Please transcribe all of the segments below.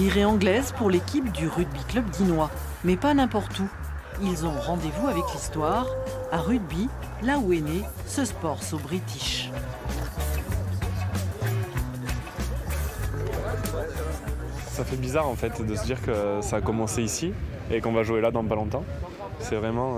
Virée anglaise pour l'équipe du rugby club dinois, mais pas n'importe où. Ils ont rendez-vous avec l'histoire, à Rugby, là où est né ce sport so british. Ça fait bizarre en fait de se dire que ça a commencé ici et qu'on va jouer là dans pas longtemps. C'est vraiment...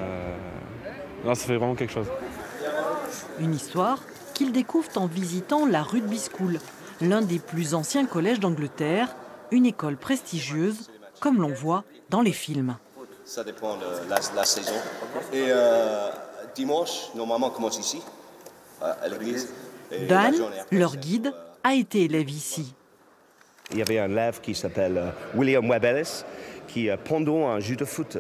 Non, ça fait vraiment quelque chose. Une histoire qu'ils découvrent en visitant la Rugby School, l'un des plus anciens collèges d'Angleterre, une école prestigieuse, comme l'on voit dans les films. Ça dépend de la saison. Et dimanche, normalement, on commence ici, à l'église. Dan, leur guide, a été élève ici. Il y avait un élève qui s'appelle William Webb Ellis, qui, pendant un jeu de foot,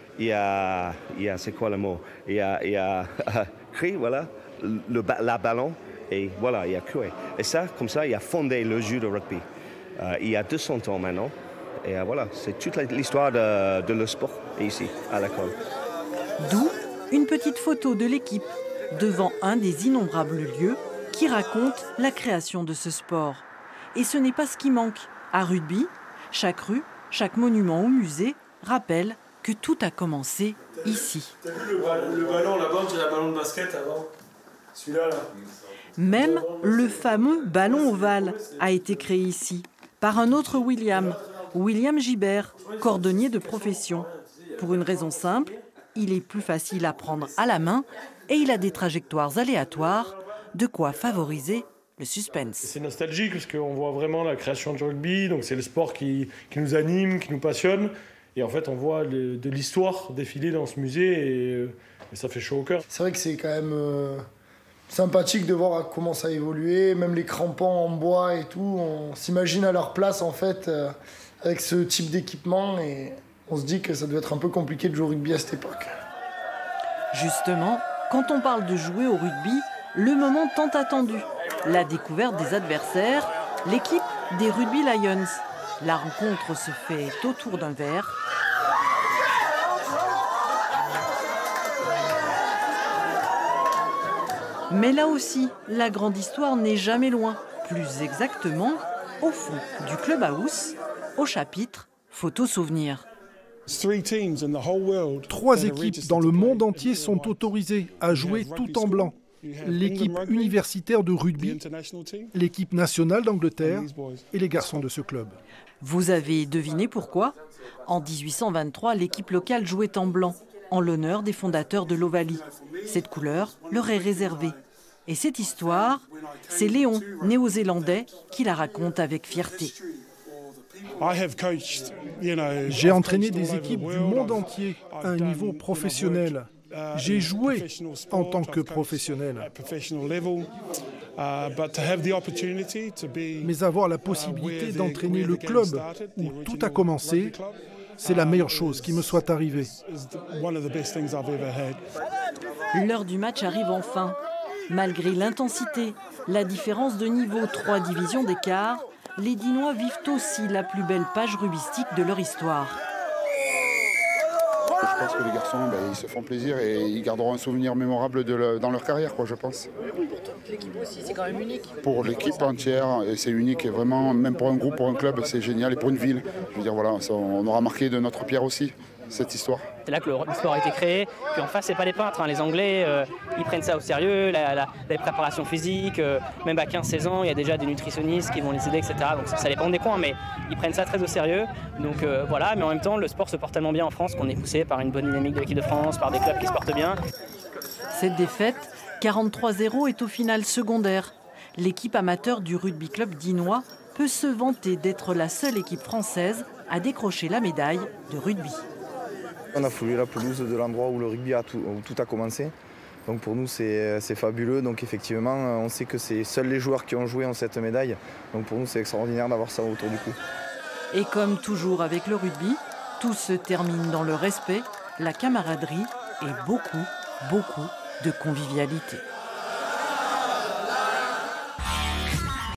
c'est quoi le mot? Il a créé, voilà, la ballon, et voilà, il a créé. Et ça, comme ça, il a fondé le jeu de rugby. Il y a 200 ans maintenant. Et voilà, c'est toute l'histoire de le sport ici, à l'école. D'où une petite photo de l'équipe devant un des innombrables lieux qui racontent la création de ce sport. Et ce n'est pas ce qui manque. À Rugby, chaque rue, chaque monument ou musée rappelle que tout a commencé ici. T'as vu le ballon là-bas, c'est le ballon de basket avant. Celui-là, là. Même le fameux ballon ovale a été créé ici par un autre William Gibert, cordonnier de profession. Pour une raison simple, il est plus facile à prendre à la main et il a des trajectoires aléatoires, de quoi favoriser le suspense. C'est nostalgique parce qu'on voit vraiment la création du rugby, donc c'est le sport qui nous anime, qui nous passionne. Et en fait, on voit de l'histoire défiler dans ce musée et ça fait chaud au cœur. C'est vrai que c'est quand même sympathique de voir comment ça a évolué, même les crampons en bois et tout. On s'imagine à leur place en fait avec ce type d'équipement et on se dit que ça doit être un peu compliqué de jouer au rugby à cette époque. Justement, quand on parle de jouer au rugby, le moment tant attendu, la découverte des adversaires, l'équipe des Rugby Lions. La rencontre se fait autour d'un verre. Mais là aussi, la grande histoire n'est jamais loin. Plus exactement, au fond du clubhouse, au chapitre Photos souvenirs. 3 équipes dans le monde entier sont autorisées à jouer tout en blanc. L'équipe universitaire de rugby, l'équipe nationale d'Angleterre et les garçons de ce club. Vous avez deviné pourquoi? En 1823, l'équipe locale jouait en blanc, en l'honneur des fondateurs de l'Ovalie. Cette couleur leur est réservée. Et cette histoire, c'est Léon, néo-zélandais, qui la raconte avec fierté. J'ai entraîné des équipes du monde entier à un niveau professionnel. J'ai joué en tant que professionnel. Mais avoir la possibilité d'entraîner le club où tout a commencé, c'est la meilleure chose qui me soit arrivée. L'heure du match arrive enfin. Malgré l'intensité, la différence de niveau, 3 divisions d'écart, les Dinois vivent aussi la plus belle page rugbyistique de leur histoire. Je pense que les garçons, ils se font plaisir et ils garderont un souvenir mémorable dans leur carrière, je pense. Pour toute l'équipe aussi, c'est quand même unique. Pour l'équipe entière, c'est unique et vraiment, même pour un groupe, pour un club, c'est génial et pour une ville. Je veux dire, voilà, on aura marqué de notre pierre aussi cette histoire. C'est là que le sport a été créé. Puis en face, c'est pas les peintres. Les Anglais, ils prennent ça au sérieux, les préparations physiques. Même à 15-16 ans, il y a déjà des nutritionnistes qui vont les aider, etc. Donc ça dépend des coins, mais ils prennent ça très au sérieux. Donc voilà, mais en même temps, le sport se porte tellement bien en France qu'on est poussé par une bonne dynamique de l'équipe de France, par des clubs qui se portent bien. Cette défaite, 43-0, est au final secondaire. L'équipe amateur du rugby club dinois peut se vanter d'être la seule équipe française à décrocher la médaille de rugby. On a foulé la pelouse de l'endroit où le rugby où tout a commencé. Donc pour nous, c'est fabuleux. Donc effectivement, on sait que c'est seuls les joueurs qui ont joué ont cette médaille. Donc pour nous, c'est extraordinaire d'avoir ça autour du cou. Et comme toujours avec le rugby, tout se termine dans le respect, la camaraderie et beaucoup de convivialité.